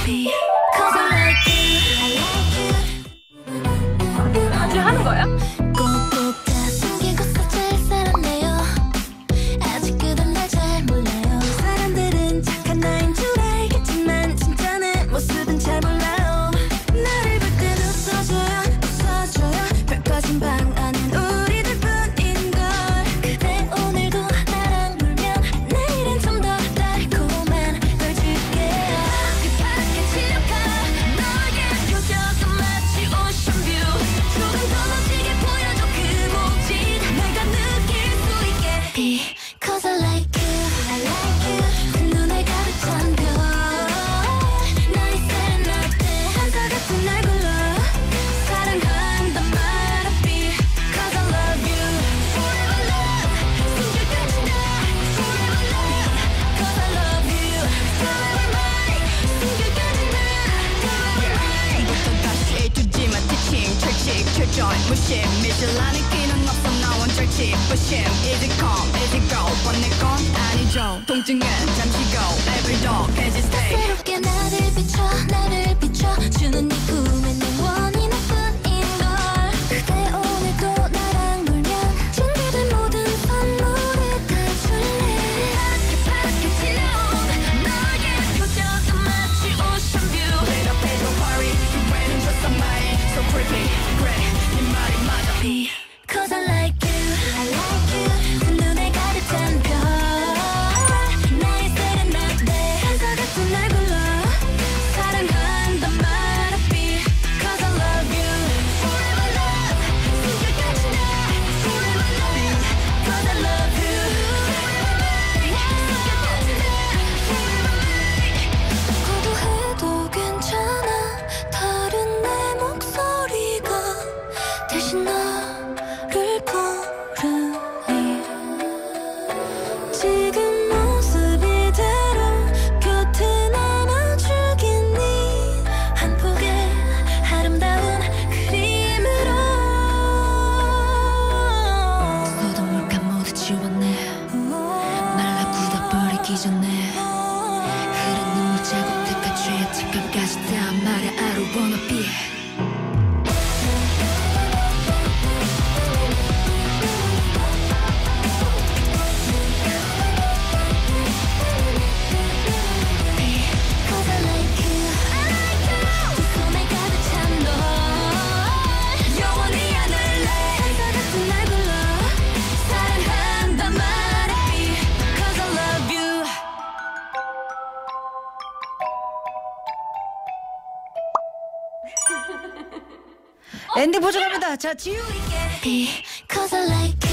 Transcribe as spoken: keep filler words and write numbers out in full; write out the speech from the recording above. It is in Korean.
Cause I like you, I like you. 아주 하는 거야? 꼭꼭 다 숨기고 살짝 살았네요. 아직 그댄 날 잘 몰라요. 사람들은 착한 나인 줄 알겠지만 진짜는 모습은 잘 몰라요. 나를 볼 땐 웃어줘요, 웃어줘요. 펼쳐진 방 안은 우리들 뿐인걸. 그대 오늘도 나랑 놀면 내일은 좀 더 달콤한 걸 줄게요. 급하게 치료가 너의 표정은 마치 오션뷰. 조금 더 멋지게 보여줘 그 모진 내가 느낄 수 있게. Because I like you, I like you. 그 눈에 가득 찬 별 나의 세레나데 한사 같은 날 불러 사랑한단 말아 Because I love you Forever love 숨겨까지 나 Forever love Cause I love you Forever mine 숨겨까지 나 Forever mine 부터 다시 A to G만 teaching 철칙 철저히 무심 미질라는 끼는 없어 나온 절칙 부심 Easy come easy go 번내 건 아니죠 통증은 잠시고 Every dog has its day 새롭게 나를 비춰 나를 비춰 주는 네 꿈엔 내 원인은 뿐인걸. 그대 오늘도 나랑 놀면 준비된 모든 선물을 다 줄래. 파랗게 지나온 너의 표정은 마치 오션뷰. Lit up and don't worry 유해는 just a mind So pretty 그래 네 말이 맞아 Cause I like you, I like you. 그 눈에 가득 찬 별 나의 세레나데 한사 같은 날 불러 사랑한단 말아 Because I love you Forever love 숨겨까지 나 Forever love Cause I love you Forever mine 숨겨까지 나 Forever mine 거부해도 괜찮아 다른 내 목소리가 대신 너를 부르니 지금 모습 이대로 곁에 남아주겠니 한 폭의 아름다운 그림으로 서동물감 모두 지웠네 말라 굳어버리기 전에 흐른 눈물 자국들과 죄의 뒷감까지 다 말야 I don't wanna be Cause I like you, I like you. 두 손에 가득 찬 널 영원히 안을래 한사 같은 날 불러 사랑한단 말아 Cause I love you 엔딩 보조갑니다. 자, 지우. Because I like you